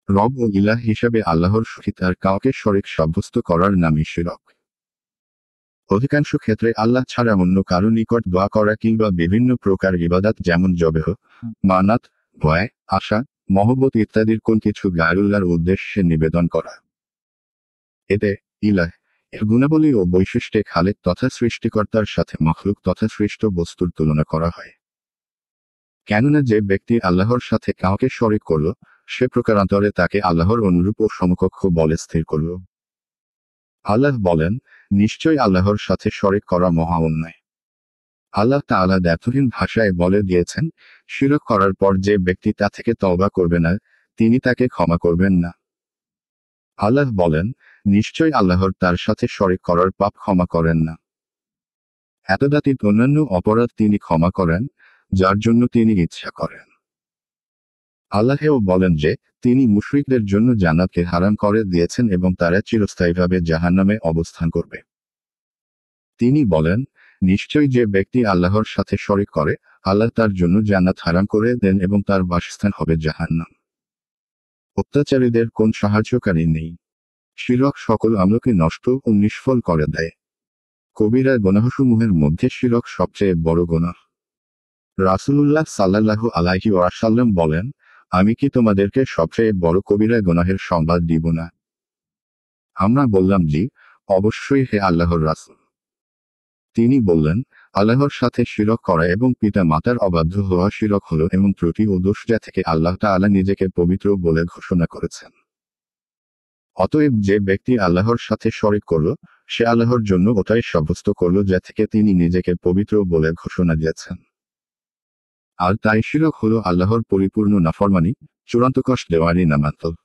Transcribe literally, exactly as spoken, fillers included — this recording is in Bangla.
রব ও ইলাহ হিসাবে আল্লাহর সহিত আর কাউকে শরীক সাব্যস্ত করার নামই শিরক। অধিকাংশ ক্ষেত্রে আল্লাহ ছাড়া অন্য কারো নিকট দোয়া করা কিংবা বিভিন্ন প্রকার ইবাদত যেমন জবেহ, মানাত, ভয়, আশা, মহব্বত ইত্যাদির কোন কিছু গায়রুল্লাহর উদ্দেশ্যে নিবেদন করা। এতে ইলাহ এর গুণাবলী ও বৈশিষ্ট্যে খালেক তথা সৃষ্টিকর্তার সাথে মখলুক তথা সৃষ্ট বস্তুর তুলনা করা হয়। কেননা যে ব্যক্তি আল্লাহর সাথে কাউকে শরীক করল, সে প্রকারান্তরে তাকে আল্লাহর অনুরূপ ও সমকক্ষ বলে স্থির করল। আল্লাহ বলেন, নিশ্চয়ই আল্লাহর সাথে শরীক করা মহা অন্যায়। আল্লাহ তাআলা দ্ব্যর্থহীন ভাষায় বলে দিয়েছেন, শিরক করার পর যে ব্যক্তি তা থেকে তওবা করবে না, তিনি তাকে ক্ষমা করবেন না। আল্লাহ বলেন, নিশ্চয়ই আল্লাহর তার সাথে শরীক করার পাপ ক্ষমা করেন না। এতদাতীত অন্যান্য অপরাধ তিনি ক্ষমা করেন, যার জন্য তিনি ইচ্ছা করেন। আল্লাহও বলেন যে, তিনি মুশরিকদের জন্য জান্নাতকে হারাম করে দিয়েছেন এবং তারা চিরস্থায়ীভাবে জাহান্নামে অবস্থান করবে। তিনি বলেন, নিশ্চয়ই যে ব্যক্তি আল্লাহর সাথে শরীক করে, আল্লাহ তার জন্য জান্নাত হারাম করে দেন এবং তার বাসস্থান হবে জাহান্নাম। অত্যাচারীদের কোন সাহায্যকারী নেই। শিরক সকল আমলকে নষ্ট ও নিষ্ফল করে দেয়। কবিরা গুনাহসমূহের মধ্যে শিরক সবচেয়ে বড় গুনাহ। রাসূলুল্লাহ সাল্লাল্লাহু আলাইহি ওয়াসাল্লাম বলেন, আমি কি তোমাদেরকে সবচেয়ে বড় কবিরা গুনাহের সংবাদ দিব না? আমরা বললাম, জি, অবশ্যই হে আল্লাহর রাসূল। তিনি বললেন, আল্লাহর সাথে শিরক করা এবং পিতা মাতার অবাধ্য হওয়া শিরক হলো এবং ত্রুটি ও দোষ যা থেকে আল্লাহ তাআলা নিজেকে পবিত্র বলে ঘোষণা করেছেন। অতএব যে ব্যক্তি আল্লাহর সাথে শরীক করল, সে আল্লাহর জন্য ওটাই সাব্যস্ত করল যা থেকে তিনি নিজেকে পবিত্র বলে ঘোষণা দিয়েছেন। আর তাই শিরক হলো আল্লাহর পরিপূর্ণ নাফরমানি, চূড়ান্ত কষ্ট দেওয়ারই নামান্তর।